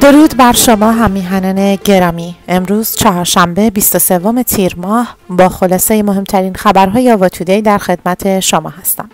درود بر شما همیهنان گرامی. امروز چهارشنبه 23 تیر ماه با خلاصه مهمترین خبرهای آوا تودی در خدمت شما هستم.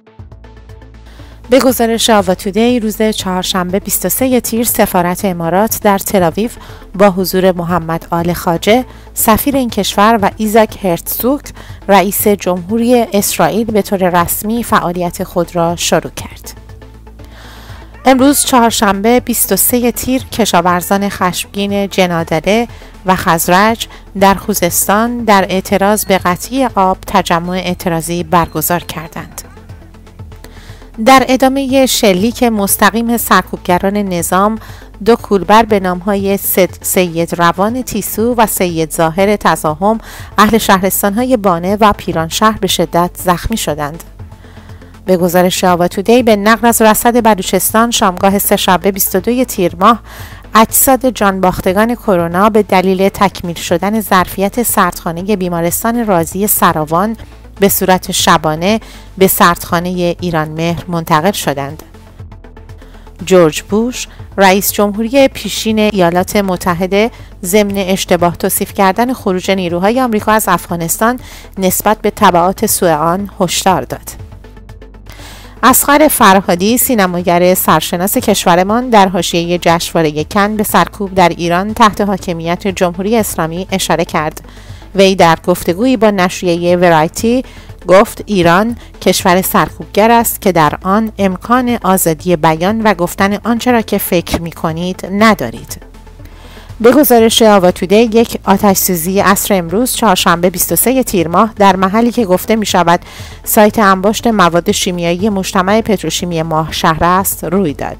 به گزارش آوا تودی روز چهارشنبه 23 تیر سفارت امارات در تل‌آویو با حضور محمد آل خواجه سفیر این کشور و ایزاک هرتزوگ رئیس جمهوری اسرائیل به طور رسمی فعالیت خود را شروع کرد. امروز چهارشنبه 23 تیر کشاورزان خشمگین جنادله و خزرج در خوزستان در اعتراض به قطعی آب تجمع اعتراضی برگزار کردند. در ادامه شلیک مستقیم سرکوبگران نظام، دو کولبر به نامهای سید روان تیسو و سید ظاهر تزاحم اهل شهرستانهای بانه و پیرانشهر به شدت زخمی شدند. به گزارش آوا تودی به نقل از رصد بلوچستان شامگاه سه‌شنبه 22 تیر ماه اجساد جانباختگان کرونا به دلیل تکمیل شدن ظرفیت سردخانه بیمارستان رازی سراوان به صورت شبانه به سردخانه ایران مهر منتقل شدند. جورج بوش رئیس جمهوری پیشین ایالات متحده ضمن اشتباه توصیف کردن خروج نیروهای آمریکا از افغانستان نسبت به تبعات سوء آن هشدار داد. اصغر فرهادی سینماگر سرشناس کشورمان در حاشیه جشنواره کن به سرکوب در ایران تحت حاکمیت جمهوری اسلامی اشاره کرد. وی در گفتگویی با نشریه ورایتی گفت ایران کشور سرکوبگر است که در آن امکان آزادی بیان و گفتن آنچه را که فکر می کنید ندارید. به گزارش آوا تودی یک آتش‌سوزی عصر امروز چهارشنبه 23 تیر ماه در محلی که گفته می شود سایت انباشت مواد شیمیایی مجتمع پتروشیمی ماهشهر است روی داد.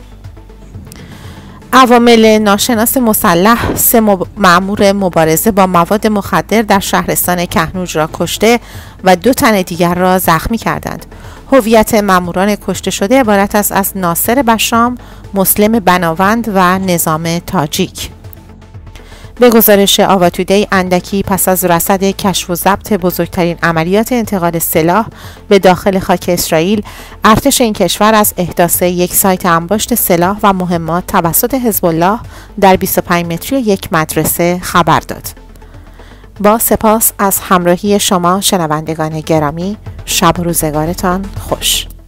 عوامل ناشناس مسلح 3 مأمور مبارزه با مواد مخدر در شهرستان کهنوج را کشته و 2 تن دیگر را زخمی کردند. هویت مأموران کشته شده عبارت است از ناصر بشام، مسلم بناوند و نظام تاجیک. به گزارش آوا تودی اندکی پس از رصد کشف و ضبط بزرگترین عملیات انتقال سلاح به داخل خاک اسرائیل، ارتش این کشور از احداث یک سایت انباشت سلاح و مهمات توسط حزب الله در 25 متری یک مدرسه خبر داد. با سپاس از همراهی شما شنوندگان گرامی، شب و روزگارتان خوش.